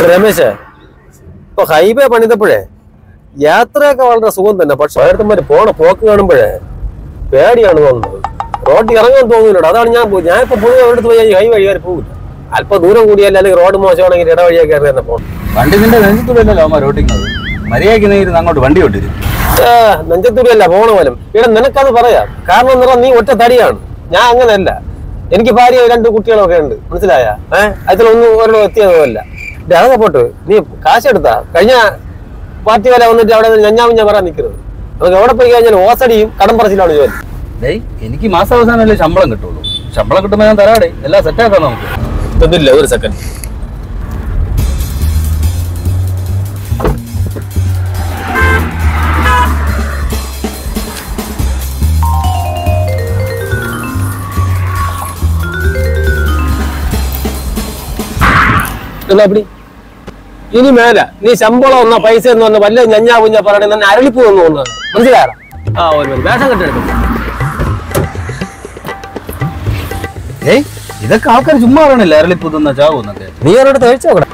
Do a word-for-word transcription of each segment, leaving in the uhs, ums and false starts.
രമേശ്, ഇപ്പൊ ഹൈവേ പണിതപ്പോഴേ യാത്രയൊക്കെ വളരെ സുഖം തന്നെ. പക്ഷെ ഓരോരുത്തന്മാര് പോണ പോക്ക് കാണുമ്പോഴേ പേടിയാണ് തോന്നുന്നത്. റോഡിൽ ഇറങ്ങാൻ തോന്നുന്നില്ല. അതാണ് ഞാൻ ഞാൻ ഇപ്പൊ പൊതുവെ അവരുടെ പോയി ഹൈവേ കയറി പോകില്ല. അല്പം ദൂരം കൂടിയല്ല, അല്ലെങ്കിൽ റോഡ് മോശമാണെങ്കിൽ ഇടവഴിയെ കയറി തന്നെ പോകണം. വണ്ടി നിന്റെ നെഞ്ചത്തൂരല്ലോ അമ്മ റോട്ടിക്കുന്നത്. മര്യാദയ്ക്ക് അങ്ങോട്ട് വണ്ടി ഓട്ടിരും. ഏഹ് നെഞ്ചത്തൂരല്ല പോണ പോലും. ഇവിടെ നിനക്കത് പറയാം. കാരണം എന്താ, നീ ഒറ്റ തടിയാണ്. ഞാൻ അങ്ങനെയല്ല. എനിക്ക് ഭാര്യ രണ്ട് കുട്ടികളൊക്കെ ഉണ്ട്, മനസ്സിലായ? ഏഹ് അതിലൊന്നും ഓരോ എത്തിയതല്ല. അതൊക്കെ പോട്ട് നീ കാശെടുത്താ കഴിഞ്ഞ പാർട്ടി വരെ വന്നിട്ട് അവിടെ ഞഞ്ഞാ മിഞ്ഞാ പറയാൻ നിൽക്കരുത്. നമുക്ക് എവിടെ പോയി കഴിഞ്ഞാൽ ഓസടിയും കടം പറച്ചിലാണ് ജോലി. ഡേയ്, എനിക്ക് മാസാവസാനല്ലേ ശമ്പളം കിട്ടുള്ളൂ. ശമ്പളം കിട്ടുമ്പോൾ ഞാൻ തരാടേ, എല്ലാം സെറ്റാക്കാം നമുക്ക്. ഒന്നുമില്ല, ഒരു സെക്കൻഡ്. ഇനി മേല നീ ശമ്പളം ഒന്നാ പൈസ എന്ന് പറഞ്ഞ വല്ല ഞഞ്ഞാ കുഞ്ഞാ പറയണേ തന്നെ അരളിപ്പൂ എന്ന് തോന്നുന്നത് മനസ്സിലായ? ആ ഒരു വേഷം കെട്ടെടുക്കും. ഏയ്, ഇതൊക്കെ ആൾക്കാർ ചുമ്മാ പറയണില്ല അരളിപ്പൂ തിന്ന ചാവൂന്നൊക്കെ. നീ അവരോട് തയ്ച്ചു നോക്കണം.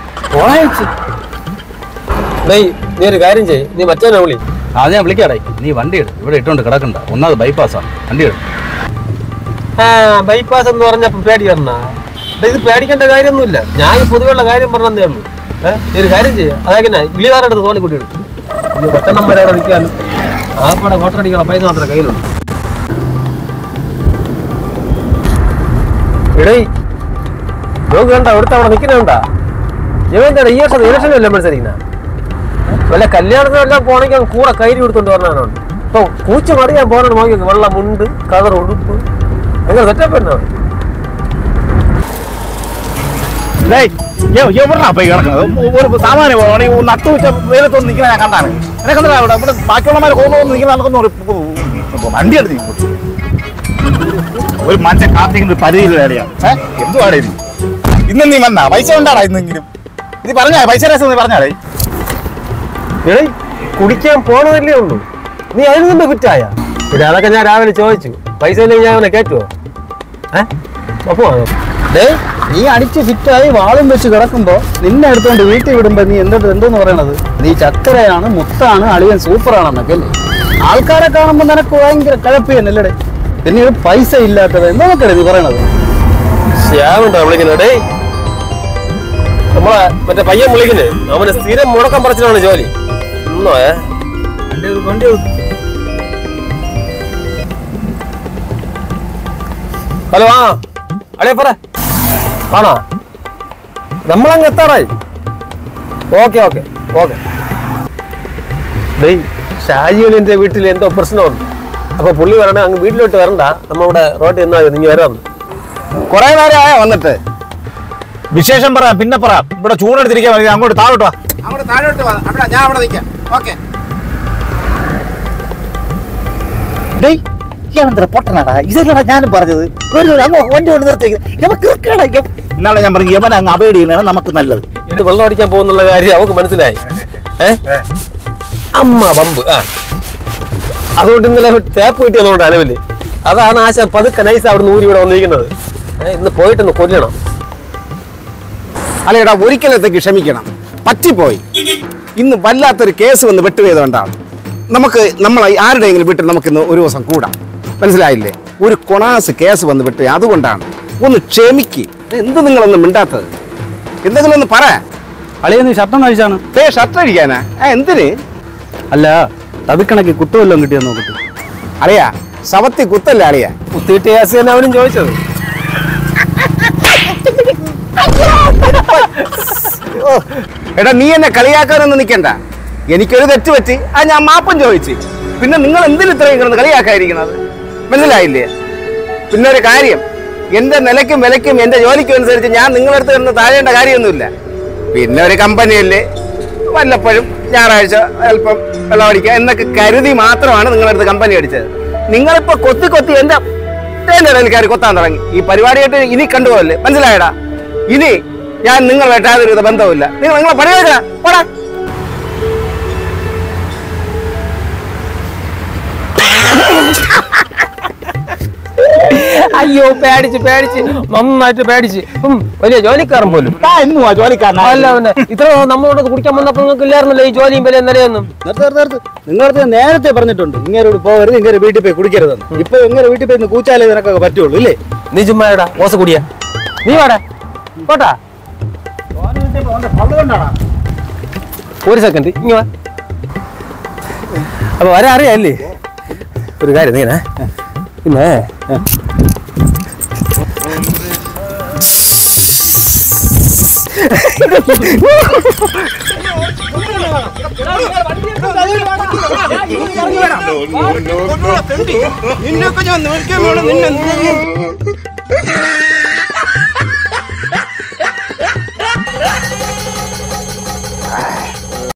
നീ ഒരു കാര്യം ചെയ്യ്, നീ മറ്റേ വിളി. അത് ഞാൻ വിളിക്കാടേ. നീ വണ്ടി എടു, ഇവിടെ ഇട്ടുകൊണ്ട് കിടക്കണ്ട. ഒന്നാമത് ബൈപ്പാസാണ്, വണ്ടി എടു. ആ ബൈപ്പാസ് എന്ന് പറഞ്ഞപ്പോ പേടി വരണ. ഇത് പേടിക്കേണ്ട കാര്യമൊന്നുമില്ല. ഞാൻ ഈ പൊതുവെയുള്ള കാര്യം പറഞ്ഞതേ ഉള്ളൂ. ഏഹ് നീ ഒരു കാര്യം ചെയ്യാം. അതായത് വിളികാരെടുത്ത് തോന്നി കുട്ടിയെടുക്കും. പത്തെണ്ണം വരെ അവിടെ അടിക്കാനും ആപ്പാടെ ഫോട്ടോടിക്കണം പൈസ മാത്രമേ കയ്യിലുള്ളൂ. ഇടേ നോക്ക് കണ്ട അവിടുത്തെ അവിടെ നിൽക്കുന്നുണ്ടാ? ഇവന്താ ഈ വർഷം ഇലക്ഷനല്ലേ മത്സരിക്കുന്ന? വല്ല കല്യാണത്തിനെല്ലാം പോണെങ്കിൽ കൂടെ കയറി കൊടുത്തോണ്ട് പറഞ്ഞാണ്. ഇപ്പൊ കൂച്ചു മറിയാൻ പോകണം. നോക്കി വെള്ള മുണ്ട്, കളർ ഉടുപ്പ്, അങ്ങനെ സെറ്റപ്പ് തന്നെ. സാമാന്യ നട്ടു വെച്ച വെയിലത്തൊന്ന് നിൽക്കുന്ന ഞാൻ കണ്ടാണ്. എനക്ക് ഇവിടെ ഇവിടെ ബാക്കിയുള്ളമാരെ കൊണ്ടുവന്ന് നിൽക്കുന്ന നടക്കുന്ന വണ്ടി എടുത്ത് ഒരു മനുഷ്യൻ കാത്തിക്കുന്ന ഒരു പരിധിയിൽ വേറെയാണ്. ഏഹ് എന്തുവാടേ ഇത്? ഇന്ന് നീ വന്നാ പൈസ ഉണ്ടാടാ? ഇന്നെങ്കിലും ഇത് പറഞ്ഞാ പൈസ രസം നീ പറഞ്ഞാടേ. കുടിക്കാൻ പോണതല്ലേ ഉള്ളൂ, നീ അതിന് മുമ്പ് കുറ്റായ? പിന്നെ അതൊക്കെ ഞാൻ രാവിലെ ചോദിച്ചു. പൈസ ഇല്ലെങ്കിൽ ഞാൻ അവനെ കയറ്റുവോ? ഏഹ് അപ്പോ നീ അടിച്ച് ഫിറ്റായി വാളും വെച്ച് കിടക്കുമ്പോ നിന്നെ എടുത്തോണ്ട് വീട്ടിൽ വിടുമ്പോ നീ എന്തോ എന്തോന്ന് പറയണത്? നീ ചക്കരയാണ്, മുത്താണ്, അളിയൻ സൂപ്പറാണെന്നൊക്കെ അല്ലേ? ആൾക്കാരെ കാണുമ്പോ നിനക്ക് ഭയങ്കര കഴപ്പിയല്ലേ? പിന്നെ ഒരു പൈസ ഇല്ലാത്തത് എന്തൊക്കെ നീ പറയണത്? ശ്യാമുണ്ടോ വിളിക്കുന്നേ? നമ്മളെ മറ്റേ പയ്യൻ വിളിക്കുന്നേ, അവന് സ്ഥിരം മുടക്കം പറച്ചിലാണ് ജോലി. ഒന്നോ ഏ ഹലോ, ആ അളിയ പറ. ആണോ? നമ്മളങ്ങ് എത്താറായി. Okay okay okay. ഷാജിയുടെ വീട്ടിൽ എന്തോ പ്രശ്നമുണ്ട്. അപ്പൊ പുള്ളി വരണേ, അങ്ങ് വീട്ടിലോട്ട് വരണ്ട, നമ്മളിവിടെ റോട്ടിൽ നിന്നാ നിങ്ങൾ വരാം. കുറെ നേരമായ വന്നിട്ട് വിശേഷം പറയാം, പിന്നെ പറയാം. ഇവിടെ ചൂടെടുത്തിരിക്കാൻ മതി. അങ്ങോട്ട് താഴോട്ട് വാ. അങ്ങോട്ട് താഴോട്ട് വാ. അവിടെ ഞാൻ അവിടെ നിൽക്കാം. ഓക്കെ. പൊട്ടനാടാ ഇതല്ലടാ ഞാനും പറഞ്ഞത്. വണ്ടി കൊണ്ട് നിർത്തി ഇന്നാളെ ഞാൻ പറഞ്ഞു യമൻ അങ്ങ് അവോയ്ഡ് ചെയ്യുന്നതാണ് നമുക്ക് നല്ലത്. ഇത് വെള്ളം അടിക്കാൻ പോകുന്നുള്ള കാര്യം അവർക്ക് മനസ്സിലായി. ഏഹ് അമ്മ പമ്പ്. ആ അതുകൊണ്ട് ഇന്നലെ തേപ്പ് കിട്ടിയതുകൊണ്ട് അലവില്. അതാണ് ആശ പതുക്കെ നൈസ് അവിടെ നൂരി ഇവിടെ വന്നിരിക്കുന്നത്. ഇന്ന് പോയിട്ടൊന്ന് കൊല്ലണം. അല്ലേടാ, ഒരിക്കലത്തേക്ക് ക്ഷമിക്കണം. പറ്റിപ്പോയി. ഇന്ന് വല്ലാത്തൊരു കേസ് വന്ന് വെട്ടുപോയതുകൊണ്ടാണ്. നമുക്ക് നമ്മൾ ആരുടെയെങ്കിലും വീട്ടിൽ നമുക്കിന്ന് ഒരു ദിവസം കൂടാം. മനസ്സിലായില്ലേ? ഒരു കൊണാസ് കേസ് വന്ന് വിട്ടു, അതുകൊണ്ടാണ്. ഒന്ന് ക്ഷമിക്ക്. എന്ത് നിങ്ങളൊന്നും മിണ്ടാത്തത്? എന്തെങ്കിലും ഒന്ന് പറ. അളിയ നീ ഷർട്ടം കഴിച്ചാണ്? ഏ ഷർട്ട് അടിക്കാനാ? ആ എന്തിന്? അല്ല തവിക്കണക്ക് കുത്തുവല്ലോ കിട്ടിയാ നോക്കട്ടെ. അറിയാ ശവത്തി കുത്തല്ലേ അളിയ? കുത്തിയിട്ട് കേസ് തന്നെ അവനും ചോദിച്ചത്. എടാ നീ എന്നെ കളിയാക്കാനൊന്നും നിൽക്കണ്ട. എനിക്കൊരു തെറ്റ് പറ്റി, ആ ഞാൻ മാപ്പം ചോദിച്ചു. പിന്നെ നിങ്ങൾ എന്തിന് ഇത്രയും കിടന്ന് കളിയാക്കാതിരിക്കുന്നത്? മനസ്സിലായില്ലേ? പിന്നെ ഒരു കാര്യം, എന്റെ നിലയ്ക്കും വിലയ്ക്കും എന്റെ ജോലിക്കും അനുസരിച്ച് ഞാൻ നിങ്ങളടുത്ത് കിടന്ന് താഴേണ്ട കാര്യമൊന്നുമില്ല. പിന്നെ ഒരു കമ്പനിയല്ലേ, വല്ലപ്പോഴും ഞായറാഴ്ച അല്പം വെള്ളമടിക്കുക എന്നൊക്കെ കരുതി മാത്രമാണ് നിങ്ങളടുത്ത് കമ്പനി അടിച്ചത്. നിങ്ങളിപ്പോ കൊത്തി കൊത്തി എന്റെ എന്റെ ഇടയിൽക്കാർ കൊത്താൻ തുടങ്ങി. ഈ പരിപാടിയായിട്ട് ഇനി കണ്ടുപോകല്ലേ? മനസ്സിലായടാ? ഇനി ഞാൻ നിങ്ങളുമായിട്ട് യാതൊരു ബന്ധവുമില്ല. നിങ്ങൾ നിങ്ങളെ പണിയെടുക്ക പോടാ. അയ്യോ പേടിച്ച് പേടിച്ച് നന്നായിട്ട് പേടിച്ച് ഉം വലിയ ജോലിക്കാരൻ പോലും എന്നുവാ ജോലിക്കാരനാ അല്ല പിന്നെ ഇത്ര നമ്മളോട് കുടിക്കാൻ വന്നപ്പോൾ നിങ്ങൾക്ക് ഇല്ലായിരുന്നല്ലോ ഈ ജോലിയും വിലയും നിലയൊന്നും. നിങ്ങളടുത്ത് നേരത്തെ പറഞ്ഞിട്ടുണ്ട് ഇങ്ങനെ പോകരുത് ഇങ്ങനെ വീട്ടിൽ പോയി കുടിക്കരുതെന്ന്. ഇപ്പൊ ഇങ്ങനെ വീട്ടിൽ പോയി കൂച്ചാലേ നിനക്കൊക്കെ പറ്റുള്ളൂ ഇല്ലേ? നീ ചുമ്മാടാ ഓസ കുടിയാ നീ വാടാ പോട്ടാ. ഒരു സെക്കൻഡ് ഇങ്ങ വാ. അപ്പൊ വരെ അറിയാല്ലേ ഒരു കാര്യം നീന പിന്നെ നിന്നൊക്കെ ഞാൻ നോക്കിയാൽ നിന്നെ